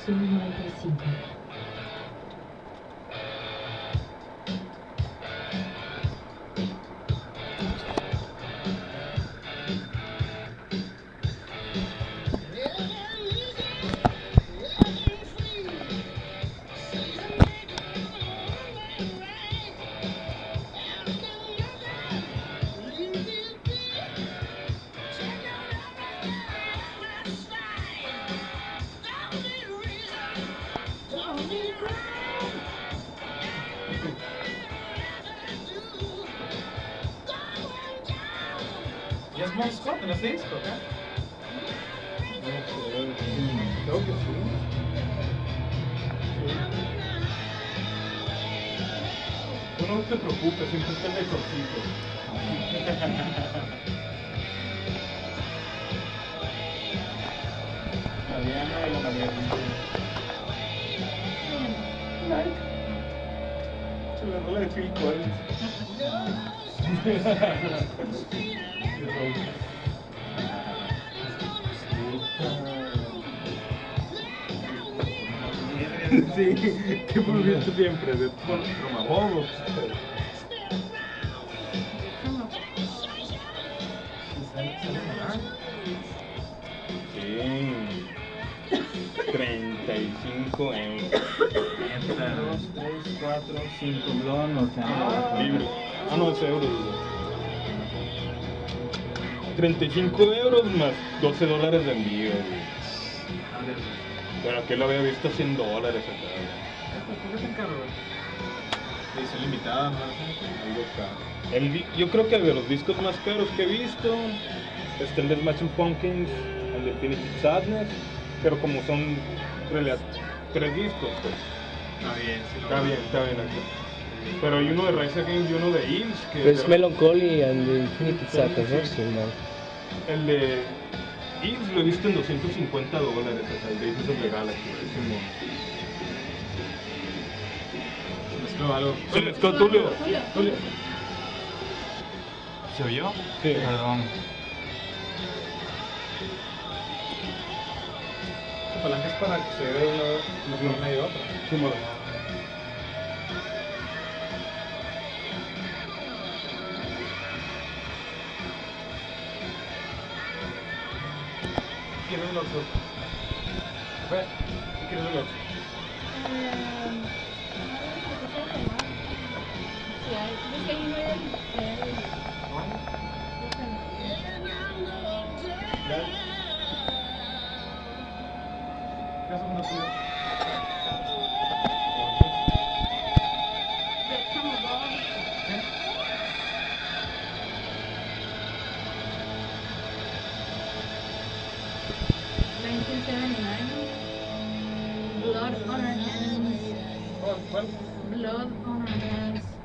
Estación 95. ¿Ya es Bon Scott en ese disco, acá? Creo que sí. Tú no te preocupes, siempre está el mejorcito. La Diana y la María. Se la rola de Phil Collins. Sí, que volviste siempre de Romabobos. Sí, 35 euros. 2, 3, 4, 5 libros. Ah, no, es euros. 35 euros más 12 dólares de envío. Pero que lo había visto $100 acá. ¿Por qué tan caro, güey? Edición limitada, ¿no? Algo caro. Yo creo que de los discos más caros que he visto está el de Smashing Pumpkins, el de Infinity Sadness, pero como son en realidad 3 discos, pues Está bien, sí. está bien acá. Pero hay uno de Rise Against y uno de Eels que Pero es Melancholy and the Infinity Sadness, ¿no? Sí, no. el de Eels lo he visto en $250, hasta el Days of the Galaxy. Se mezcló algo. Se mezcló Tulio. ¿Se oyó? Sí. Perdón. Esta palanca es para que se vea de una medio otra. Sí, mola. ¿Quieres el Oxxo? ¿Quieres el Oxxo? ¿Qué son los tuyos? Blood on our hands. ¿Cuál? Blood on our hands.